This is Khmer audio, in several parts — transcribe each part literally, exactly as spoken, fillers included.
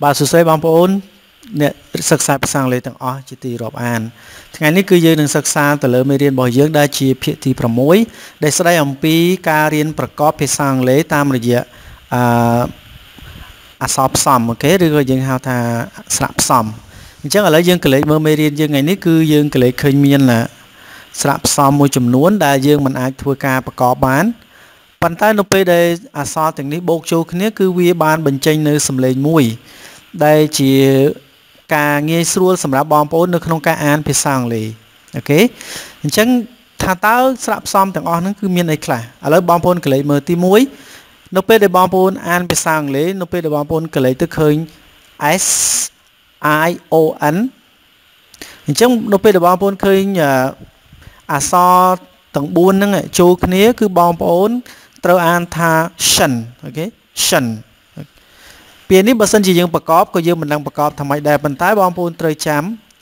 bà sửa xây bằng bốn nè sắc xa sang lấy tầng o chỉ tì rộp an ngàyนี้คือយើងនឹងសិក្សាទៅលើមេរៀនរបស់យើងដែលជាភាគទីsáuដែលស្ដីអំពីការរៀនប្រកបភាសាអង់គ្លេសតាមរយៈអឺអក្សរផ្សំអូខេឬក៏យើងហៅថាស្រៈផ្សំអញ្ចឹងឥឡូវយើងកលេចមើលមេរៀនយើងថ្ងៃនេះគឺយើងកលេចឃើញមានស្រៈផ្សំមួយចំនួនដែលយើងមិនអាចធ្វើការប្រកបបានប៉ុន្តែនៅពេលដែលអក្សរទាំងនេះបូកចូលគ្នាគឺវាបានបញ្ចេញនៅសំឡេងមួយដែលជាការងាយស្រួលសម្រាប់បងប្អូននៅក្នុងការអានភាសាអង់គ្លេសអូខេអញ្ចឹងថាតើស្រៈផ្សំទាំងអស់ហ្នឹងគឺមានអីខ្លះឥឡូវបងប្អូនកលេចមើលទីមួយនៅពេលដែលបងប្អូនអានភាសាអង់គ្លេសនៅពេលដែលបងប្អូនកលេចទៅឃើញ S I O N អញ្ចឹងនៅពេលដែលបងប្អូនឃើញអក្សរទាំងបួនហ្នឹងចូលគ្នាគឺបងប្អូនត្រូវអានថា shin អូខេ shin ពេលនេះបើសិនជាយើងប្រកបក៏យើងមិនដឹងប្រកបថាម៉េចដែរប៉ុន្តែបងប្អូនត្រូវចាំ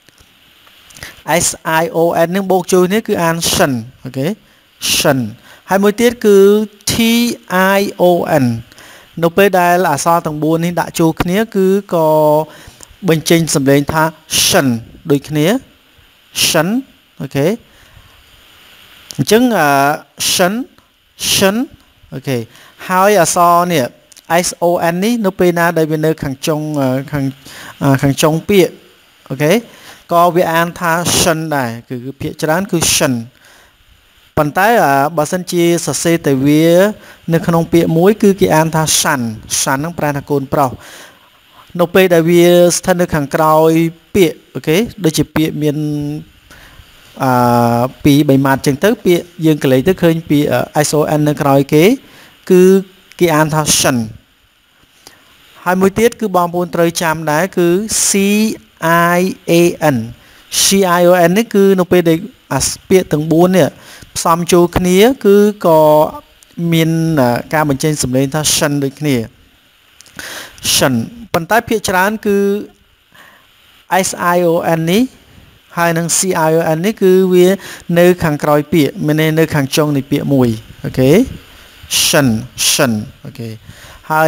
S I O N នឹងបូកចូលនេះគឺអាន shin អូខេ shin ហើយមួយទៀតគឺ T I O N នៅពេលដែលអក្សរទាំងបួននេះដាក់ចូលគ្នាគឺក៏បញ្ចេញសំឡេងថា shin ដូចគ្នា shin អូខេអញ្ចឹង shin shin អូខេហើយអក្សរនេះS O N នេះនៅពេលណាដែលវានៅខាងចុងខាងខាងចុងពាក្យអូខេក៏វាអានថា shin ដែរគឺភាគច្រើនគឺ shin ប៉ុន្តែបើសិនជាសរសេរតែវានៅក្នុងពាក្យមួយគឺគេអានថា shan shan ហ្នឹងប្រែថាកូនប្រុសនៅពេលដែលវាស្ថិតនៅខាងក្រោយពាក្យអូខេដូចជាពាក្យមានអឺពីរបីម៉ាត់ចឹងទៅពាក្យយើងកលេចទៅឃើញពាក្យ S O N នៅក្រោយគេគឺគេអានថា shin ហើយមួយទៀតគឺបងប្អូនត្រូវចាំដែរគឺ C I A N C I O N នេះគឺនៅពេលដែលអាពាក្យទាំងបួននេះផ្សំចូលគ្នាគឺក៏មានការបញ្ចេញសំឡេងថា shin ដូចគ្នា shin ប៉ុន្តែភាគច្រើនគឺ S I O N នេះហើយនឹង C I O N នេះគឺវានៅខាងក្រោយពាក្យមាននៅខាងចុងនៃពាក្យមួយអូខេ shin shin អូខេហើយ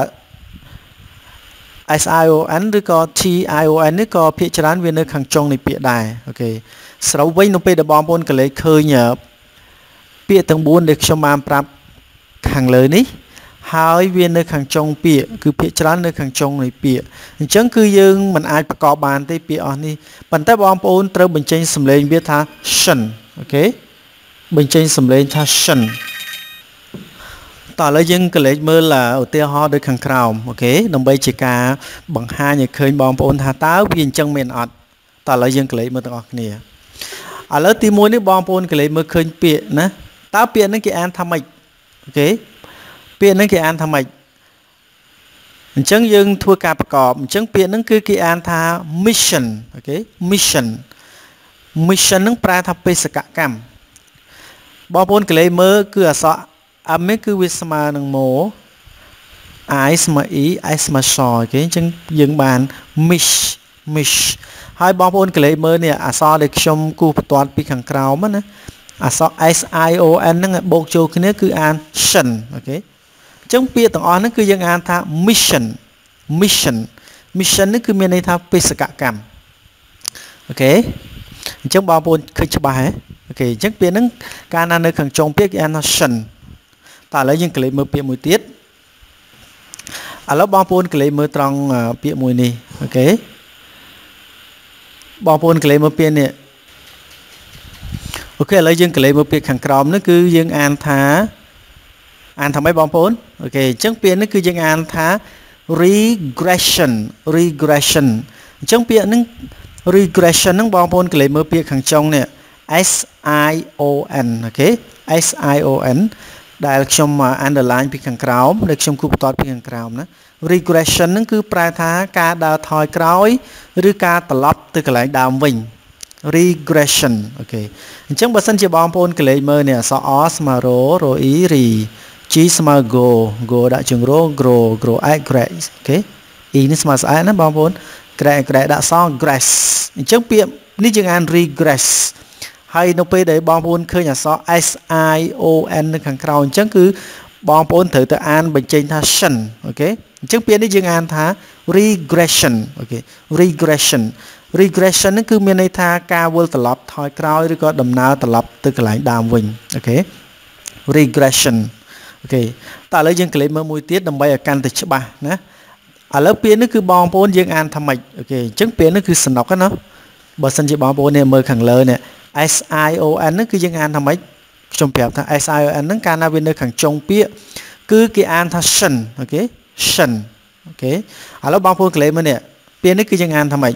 S I O N ឬក៏ T I O N នេះក៏ភាគច្រើនវានៅខាងចុងនៃពាក្យដែរអូខេស្រូវវិញនៅពេលដែលបងប្អូនកលេចឃើញពាក្យទាំងបួនដែលខ្ញុំបានប្រាប់ខាងលើនេះហើយវានៅខាងចុងពាក្យគឺភាគច្រើននៅខាងចុងនៃពាក្យអញ្ចឹងគឺយើងមិនអាចប្រកបបានទេពាក្យអស់នេះប៉ុន្តែបងប្អូនត្រូវបញ្ចេញសំឡេងវាថា shin អូខេបញ្ចេញសំឡេងថា shin តោះឥឡូវយើងកលេចមើលឧទាហរណ៍ដូចខាងក្រោមអូខេដើម្បីជាការបង្ហាញឲ្យឃើញបងប្អូនថាតើវាអញ្ចឹងមែនអត់តោះឥឡូវយើងកលេចមើលទាំងអស់គ្នាឥឡូវទីមួយនេះបងប្អូនកលេចមើលឃើញពាក្យណាតើពាក្យហ្នឹងគេអានថាម៉េចអូខេពាក្យហ្នឹងគេអានថាម៉េចអញ្ចឹងយើងធ្វើការប្រកបអញ្ចឹងពាក្យហ្នឹងគឺគេអានថា mission អូខេ mission mission ហ្នឹងប្រែថាបេសកកម្មបងប្អូនកលេចមើលគឺអក្សរអាមេគឺវាស្មើនឹង mo I ស្មើ e I ស្មើ s អូខេអញ្ចឹងយើងបាន mish mish ហើយបងប្អូនកលេចមើលនេះអក្សរដែលខ្ញុំគូសបន្ទាត់ពីខាងក្រោមណាអក្សរ S I O N ហ្នឹងបូកចូលគ្នាគឺអាន shin អូខេអញ្ចឹងពាក្យទាំងអស់ហ្នឹងគឺយើងអានថា mission mission mission នេះគឺមានន័យថាបេសកកម្មអូខេអញ្ចឹងបងប្អូនឃើញច្បាស់ហ៎អូខេអញ្ចឹងពាក្យហ្នឹងកាលណានៅខាងចុងពាក្យគេអានថា shin តើឥឡូវយើងកលេចមើលពាក្យមួយទៀតឥឡូវបងប្អូនកលេចមើលត្រង់ពាក្យមួយនេះអូខេបងប្អូនកលេចមើលពាក្យនេះអូខេឥឡូវយើងកលេចមើលពាក្យខាងក្រោមនេះគឺយើងអានថាអានថាម៉េចបងប្អូនអូខេអញ្ចឹងពាក្យនេះគឺយើងអានថា regression regression អញ្ចឹងពាក្យហ្នឹង regression ហ្នឹងបងប្អូនកលេចមើលពាក្យខាងចុងនេះ S I O N អូខេ S I O N ដែលខ្ញុំ underline ពីខាងក្រោមដែលខ្ញុំគូបន្ទាត់ពីខាងក្រោមណា regression ហ្នឹងគឺប្រែថាការដើរថយក្រោយឬការត្រឡប់ទៅកន្លែងដើមវិញ regression អូខេអញ្ចឹងបើសិនជាបងប្អូនកលេចមើលនេះអក្សរ R ស្មើ ro ro e ri G ស្មើ go go ដាក់ជើង ro grow grow x grass អូខេ E នេះស្មើស្អែកណាបងប្អូន grass grass ដាក់ស grass អញ្ចឹងពាក្យនេះយើងអាន regress ហើយនៅពេលដែលបងប្អូនឃើញអក្សរ S I O N នៅខាងក្រោមអញ្ចឹងគឺ bong bốn thử tự an bệnh trình tha sân ok trước biến đi dương an tha regression ok regression regression nó cứ miền này tha ca vô tập lặp thôi cao rồi có đầm nào tập lặp từ cái lại đàm vinh ok regression ok ta lấy dương cái mơ mùi tiết đầm bay ở căn từ chữ ba nè ở lớp biến nó cứ bong bốn dương an tham mạch ok trước biến nó cứ sần nọc nó bờ sân chỉ bong bốn này mơ khẳng lơ nè S I O N nó cứ dương an tham mạch trong phép thằng S I O N nó can na bên nơi khẳng trong pía cứ cái an tha sân ok sân ok ở lớp bong bốn cái mơ nè biến nó cứ dương an tham mạch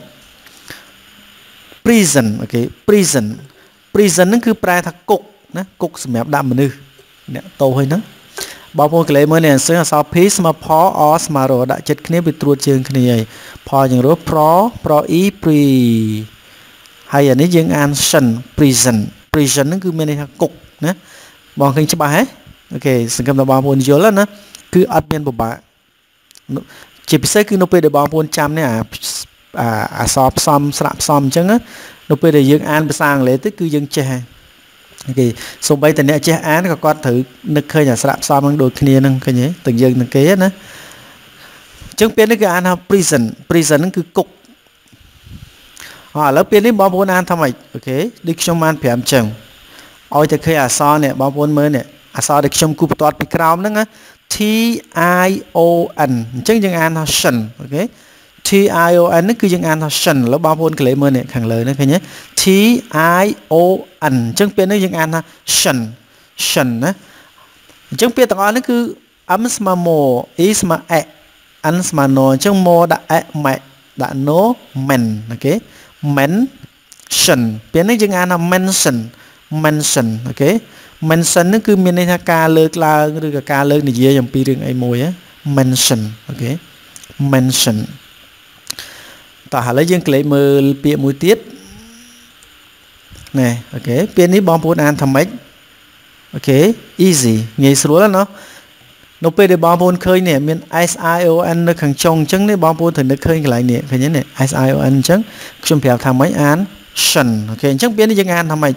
prison ok prison prison nó cứ prai thằng cục nè cục sầm mẹp đạm mình nè tô hơi nắng bao nhiêu cái mới nèซึ่ง sao piece มา พอ os มา ro ដាក់ចិត្តគ្នាវាត្រួតជើងគ្នា พอ យ៉ាង ro pro pro e pre ហើយអានេះយើងអាន shin prison prison ហ្នឹងគឺមានន័យថាគុកណាបងឃើញច្បាស់ហ៎អូខេសង្ឃឹមថាបងប្អូនយល់ណាគឺអត់មានពិបាកជាពិសេសគឺនៅពេលដែលបងប្អូនចាំនេះអាអក្សរផ្សំស្រាក់ផ្សំអញ្ចឹងនៅពេលដែលយើងអានភាសាអង់គ្លេសទៅគឺយើងចេះហើយokay សូម្បីតែអ្នកចេះអានក៏គាត់ត្រូវនឹកឃើញអាស្រៈផ្សំនឹងដូចគ្នានឹងឃើញទេទាំងយើងទាំងគេណាអញ្ចឹងពេលនេះគឺអានថា prison prison ហ្នឹងគឺគុកឥឡូវពេលនេះបងប្អូនអានថាម៉េចអូខេដូចខ្ញុំអានប្រាប់អញ្ចឹងឲ្យតែឃើញអក្សរនេះបងប្អូនមើលនេះអក្សរដែលខ្ញុំគូបន្ទាត់ពីក្រោមហ្នឹង T I O N អញ្ចឹងយើងអានថា shin អូខេT I O N ហ្នឹងគឺយើងអានថា shin แล้วបងប្អូនក្លេមើលនេះខាងលើនេះឃើញទេ T I O N អញ្ចឹងពេលនេះយើងអានថា shin shin ណាអញ្ចឹងពាក្យទាំងអស់នេះគឺ m ស្មើ mo e ស្មើ e n ស្មើ no អញ្ចឹង mo ដាក់ e ម៉ែដាក់ no men អូខេ mention ពេលនេះយើងអានថា mention mention អូខេ mention ហ្នឹងគឺមានន័យថាការលើកឡើងឬក៏ការលើកនិយាយអំពីរឿងអីមួយ mention អូខេ mentionតោះឥឡូវយើងក្លែងមើលពាក្យមួយទៀតណែអូខេពេលនេះបងប្អូនអានថាម៉េចអូខេ easy ងាយស្រួលណានៅពេលដែលបងប្អូនឃើញនេះមាន S I O N នៅខាងចុងអញ្ចឹងនេះបងប្អូនត្រូវនឹកឃើញកន្លែងនេះឃើញទេ S I O N អញ្ចឹងខ្ញុំប្រាប់ថាម៉េចអាន shin អូខេអញ្ចឹងពេលនេះយើងអានថាម៉េច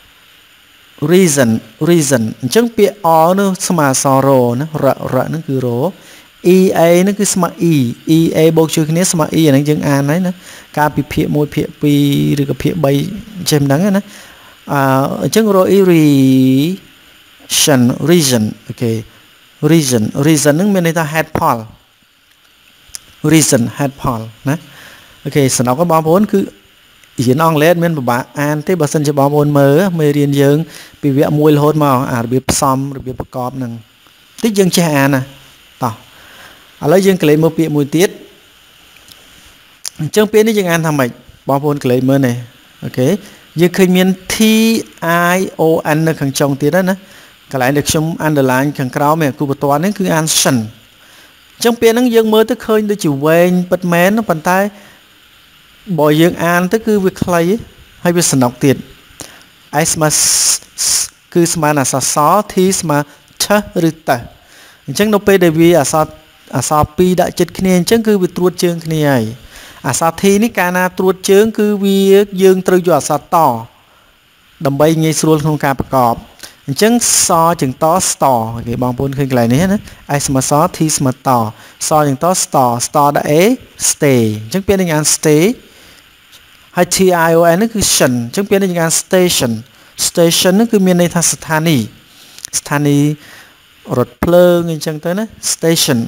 reason reason អញ្ចឹងពាក្យ o នោះស្មើអក្សរ រ ណាររហ្នឹងគឺ រ E A ហ្នឹងគឺស្មើ E E A បូកជួយគ្នាស្មើ E អាហ្នឹងយើងអានហើយណាការពិភាក្សាមួយភាគពីរឬក៏ភាគបីចេះមិនដឹងណាអអញ្ចឹង ro e reason reason អូខេ reason reason ហ្នឹងមានន័យថា head pol reason head pol ណាអូខេសំណុកបងប្អូនគឺរៀនអង់គ្លេសមានពិបាកអានទេបើសិនជាបងប្អូនមើលមេរៀនយើងពីវគ្គមួយរហូតមកអារបៀបផ្សំរបៀបប្រកបហ្នឹងតិចយើងចេះអានណាតោះឥឡូវយើងក្លែងមើលពាក្យមួយទៀតអញ្ចឹងពាក្យនេះយើងអានថាម៉េចបងប្អូនក្លែងមើលនេះអូខេយើងឃើញមាន T I O N នៅខាងចុងទៀតណាកន្លែងដែលខ្ញុំ underline ខាងក្រោមនេះគូបន្ទាត់នេះគឺអាន shin អញ្ចឹងពេលហ្នឹងយើងមើលទៅឃើញដូចជាវែងពិតមែនប៉ុន្តែបើយើងអានទៅគឺវាខ្លីហើយវាសំណុកទៀត S ស្មើគឺស្មើអក្សរស T ស្មើ th ឬតអញ្ចឹងនៅពេលដែលវាអក្សរអក្សរពីរដាក់ចិត្តគ្នាអញ្ចឹងគឺវាត្រួតជើងគ្នាហើយអក្សរ T នេះកាលណាត្រួតជើងគឺវាយើងត្រូវយកអក្សរតដើម្បីងាយស្រួលក្នុងការប្រកបអញ្ចឹងសជាងត star គេបងប្អូនឃើញកន្លែងនេះណា S ស្មើស T ស្មើតសជាងត star star ដាក់ A stay អញ្ចឹងពេលនេះអាន stay ហើយ T I O N នេះគឺ shin អញ្ចឹងពេលនេះយើងអាន station station នេះគឺមានន័យថាស្ថានីយ៍ស្ថានីយ៍រថភ្លើងអញ្ចឹងទៅណា station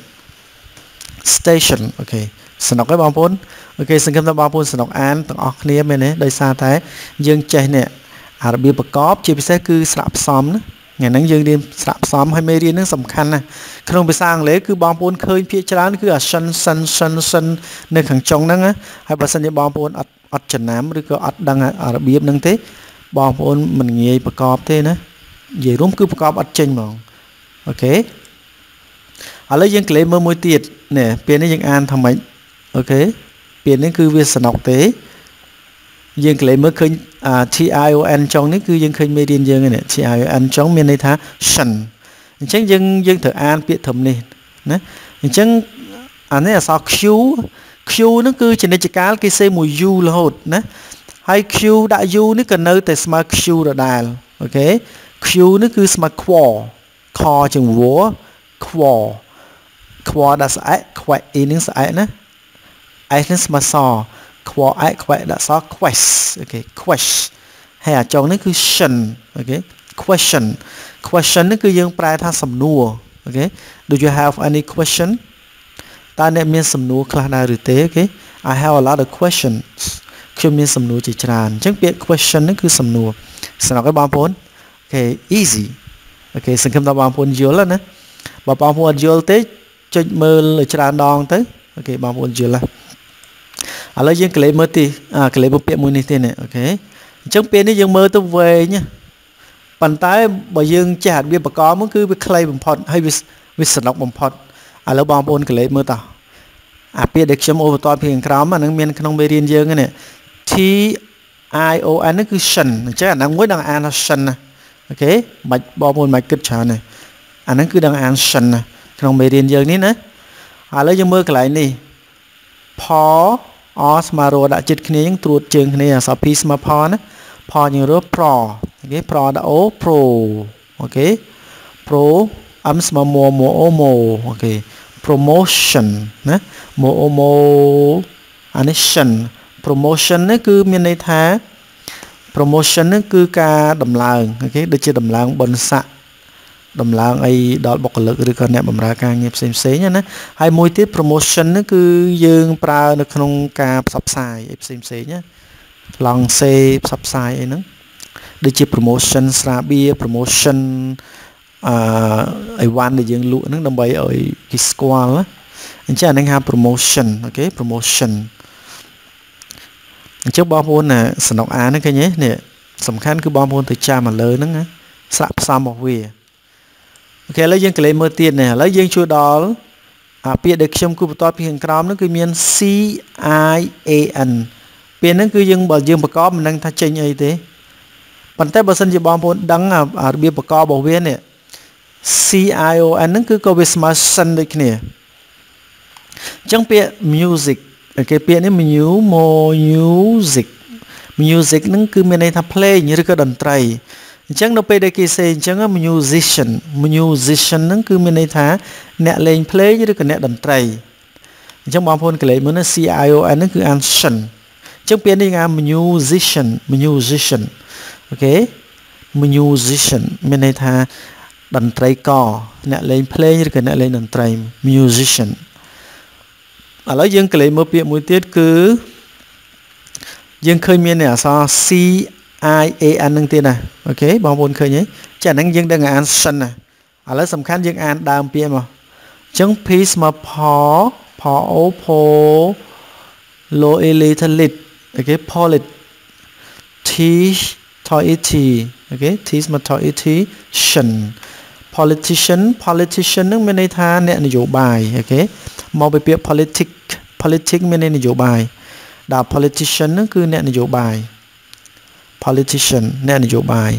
station អូខេสนุกហើយបងប្អូនអូខេសង្ឃឹមថាបងប្អូនสนุกអានទាំងអស់គ្នាមែនទេដោយសារតែយើងចេះនេះអារបៀបប្រកបជាពិសេសគឺស្រាក់ផ្សំណាថ្ងៃហ្នឹងយើងរៀនស្រាក់ផ្សំហើយមេរៀនហ្នឹងសំខាន់ណាស់ក្នុងភាសាអង់គ្លេសគឺបងប្អូនឃើញភាគច្រើនគឺអា shin shin shin shin នៅខាងចុងហ្នឹងហើយបើសិនជាបងប្អូនអត់អត់ចំណាំឬក៏អត់ដឹងអារបៀបហ្នឹងទេបងប្អូនមិនងាយប្រកបទេណានិយាយរួមគឺប្រកបអត់ចេញហ្មងអូខេឥឡូវយើងក្លែងមើលមួយទៀតនេះពេលនេះយើងអានថាម៉េចអូខេពេលនេះគឺវាសនុកទេយើងក្លែងមើលឃើញ T I O N ចុងនេះគឺយើងឃើញមេរៀនយើងនេះ T I O N ចុងមានន័យថា shin អញ្ចឹងយើងយើងត្រូវអានពាក្យធំនេះណាអញ្ចឹងអានេះអក្សរ Q Q ហ្នឹងគឺជានិច្ចកាលគេសេមួយ U រហូតណាហើយ Q ដាក់ U នេះក៏នៅតែស្មើ Q ដដែលអូខេ Q នេះគឺស្មើ quo ខជាងវ quo quo ដាក់ស្អែក quo អ៊ីនឹងស្អែកណា s នឹងស្មើស quo អែក quo ដាក់ស quest អូខេ quest ហើយអាចុងនេះគឺ tion អូខេ question question នេះគឺយើងប្រែថាសំណួរអូខេ do you have any question តើអ្នកមានសំណួរខ្លះដែរឬទេអូខេ I have a lot of questions ខ្ញុំមានសំណួរជាច្រើនអញ្ចឹងពាក្យ question នេះគឺសំណួរស្នុកឲ្យបងប្អូនអូខេ easy អូខេសង្ឃឹមថាបងប្អូនយល់ណាបើបងប្អូនអត់យល់ទេចុចមើលឲ្យច្រើនដងទៅអូខេបងប្អូនយល់ហើយឥឡូវយើងកលេសមើលទីកលេសពាក្យមួយនេះទេណាអូខេអញ្ចឹងពេលនេះយើងមើលទៅវែងប៉ុន្តែបើយើងចេះអត់វាបកមកគឺវាខ្លីបំផុតហើយវាវាសនុកបំផុតឥឡូវបងប្អូនកលេសមើលតោះអាពាក្យដែលខ្ញុំអូបន្ទាត់ពីខាងក្រោមអានឹងមានក្នុងមេរៀនយើងនេះ T I O N នេះគឺ tion អញ្ចឹងអាហ្នឹងមួយដល់អានថា tion ណាអូខេមិនបងប្អូនមិនគិតច្រើនទេអាហ្នឹងគឺដល់អាន tion ណាក្នុងមេរៀនយើងនេះណាឥឡូវយើងមើលកន្លែងនេះ ផ អស្មើរដាក់ចិត្តគ្នាយើងត្រួតជើងគ្នាអក្សរ P ស្មើផណាផយើងរក pro អូខេ pro ដាក់ o pro អូខេ pro m ស្មើ mo mo o mo អូខេ promotion ណា mo o mo អានេះ tion promotion នេះគឺមានន័យថា promotion នេះគឺការដំឡើងអូខេដូចជាដំឡើងបុណ្យស័ក្តិដំឡើងអីដល់បុគ្គលិកឬក៏អ្នកបម្រើការងារផ្សេងផ្សេងណាហើយមួយទៀត promotion នេះគឺយើងប្រើនៅក្នុងការផ្សព្វផ្សាយអីផ្សេងផ្សេងណាឡង់សេផ្សព្វផ្សាយអីហ្នឹងដូចជា promotion ស្រាបៀរ promotion អឺអីវ៉ាន់ដែលយើងលក់ហ្នឹងដើម្បីឲ្យគេស្គាល់អញ្ចឹងអាហ្នឹងហៅ promotion អូខេ promotion អញ្ចឹងបងប្អូនណាសំណុកអាហ្នឹងឃើញទេនេះសំខាន់គឺបងប្អូនទៅចាំមកលើហ្នឹងស្រាក់ផ្សំរបស់វាអូខេឥឡូវយើងកលេសមើលទៀតនេះឥឡូវយើងជួយដល់អាពាក្យដែលខ្ញុំគូបន្ទាត់ពីខាងក្រោមហ្នឹងគឺមាន C I A N ពាក្យហ្នឹងគឺយើងបើយើងប្រកបមិនដឹងថាចេញអីទេប៉ុន្តែបើសិនជាបងប្អូនដឹងអារបៀបប្រកបរបស់វានេះ C I O N ហ្នឹងគឺក៏វាស្មើសិនដូចគ្នាអញ្ចឹងពាក្យ music អូខេពាក្យនេះ music music ហ្នឹងគឺមានន័យថាភ្លេងឬក៏តន្ត្រីអញ្ចឹងនៅពេលដែលគេសេអញ្ចឹង musician musician ហ្នឹងគឺមានន័យថាអ្នកលេងភ្លេងឬក៏អ្នកតន្ត្រីអញ្ចឹងបងប្អូនកលេសមើលណា C I O N ហ្នឹងគឺអាន tion អញ្ចឹងពាក្យនេះគេហៅ musician musician អូខេ musician មានន័យថាតន្ត្រីករអ្នកលេងភ្លេងឬក៏អ្នកលេងតន្ត្រី musician ឥឡូវយើងកលេសមើលពាក្យមួយទៀតគឺយើងឃើញមានអក្សរ C I A N នឹងទៀតណាអូខេបងប្អូនឃើញទេចាហ្នឹងយើងដឹងអាន tion ណាឥឡូវសំខាន់យើងអានដើមពាក្យមកអញ្ចឹង P ស្មើផផ O ផ lo e le t lit អូខេ polit T to it អូខេ T ស្មើ to it tion politician politician នឹងមានន័យថាអ្នកនយោបាយអូខេមកពីពាក្យ politics politics មានន័យនយោបាយដល់ politician នឹងគឺអ្នកនយោបាយ politician អ្នកនយោបាយ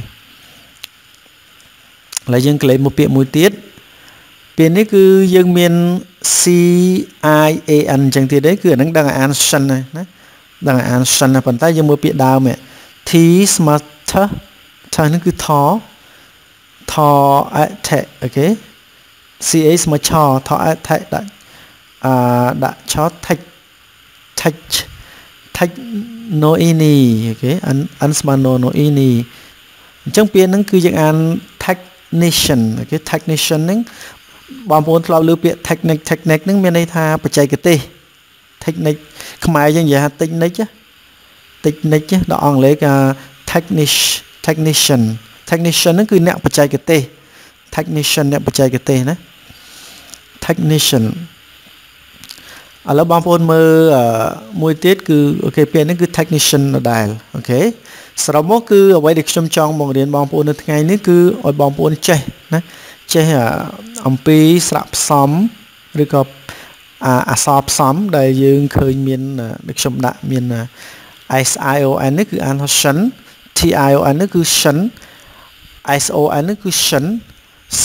ឥឡូវយើងកលេសមកពាក្យមួយទៀតពាក្យនេះគឺយើងមាន C I A N អញ្ចឹងទៀតទេគឺអានឹងដឹងអាន tion ណាដឹងអាន tion ណាប៉ុន្តែយើងមើលពាក្យដើម T ស្មើ T T នេះគឺថថអថអូខេ C A ស្មើឆថអថដាក់អឺដាក់ឆ tech tech tech no ini អូខេ an ស្មើ no no ini អញ្ចឹងពាក្យហ្នឹងគឺយើងអាន technician អូខេ technician ហ្នឹងបងប្អូនធ្លាប់ឮពាក្យ technique technique ហ្នឹងមានន័យថាបច្ចេកទេស technique ខ្មែរយើងនិយាយថា technique technique ដល់អង់គ្លេសគេ technish technician technician ហ្នឹងគឺអ្នកបច្ចេកទេស technician អ្នកបច្ចេកទេសណា technician ឥឡូវបងប្អូនមើលមួយទៀតគឺអូខេពាក្យនេះគឺ technician ដដែលអូខេសរុបមកគឺអ្វីដែលខ្ញុំចង់បង្រៀនបងប្អូននៅថ្ងៃនេះគឺឲ្យបងប្អូនចេះណាចេះអំពីស្រៈផ្សំឬក៏អក្សរផ្សំដែលយើងឃើញមានដូចខ្ញុំដាក់មាន S I O N នេះគឺអានថា tion T I O N នេះគឺ tion S O N នេះគឺ tion C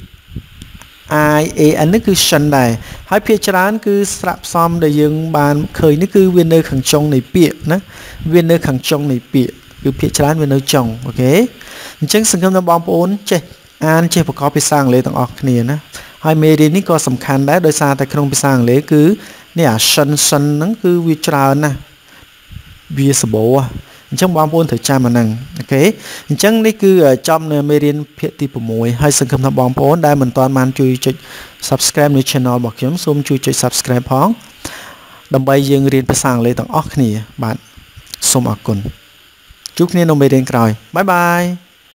I A N នេះគឺ tion ដែរហើយភាគច្រើនគឺស្រៈផ្សំដែលយើងបានឃើញនេះគឺវានៅខាងចុងនៃពាក្យណាវានៅខាងចុងនៃពាក្យគឺភាគច្រើនវានៅចុងអូខេអញ្ចឹងសង្ឃឹមថាបងប្អូនចេះអានចេះប្រកបភាសាអង់គ្លេសទាំងអស់គ្នាណាហើយមេរៀននេះក៏សំខាន់ដែរដោយសារតែក្នុងភាសាអង់គ្លេសគឺនេះអា shin shin ហ្នឹងគឺវាច្រើនណាស់វាសម្បូរអញ្ចឹងបងប្អូនត្រូវចាំអាហ្នឹងអូខេអញ្ចឹងនេះគឺចំនៅមេរៀនភាគទី6ហើយសង្ឃឹមថាបងប្អូនដែលមិនទាន់បានជួយចុច Subscribe នៅ Channel របស់ខ្ញុំសូមជួយចុច Subscribe ផងដើម្បីយើងរៀនភាសាអង់គ្លេសទាំងអស់គ្នាបាទសូមអរគុណជួបគ្នានៅមេរៀនក្រោយបាយបាយ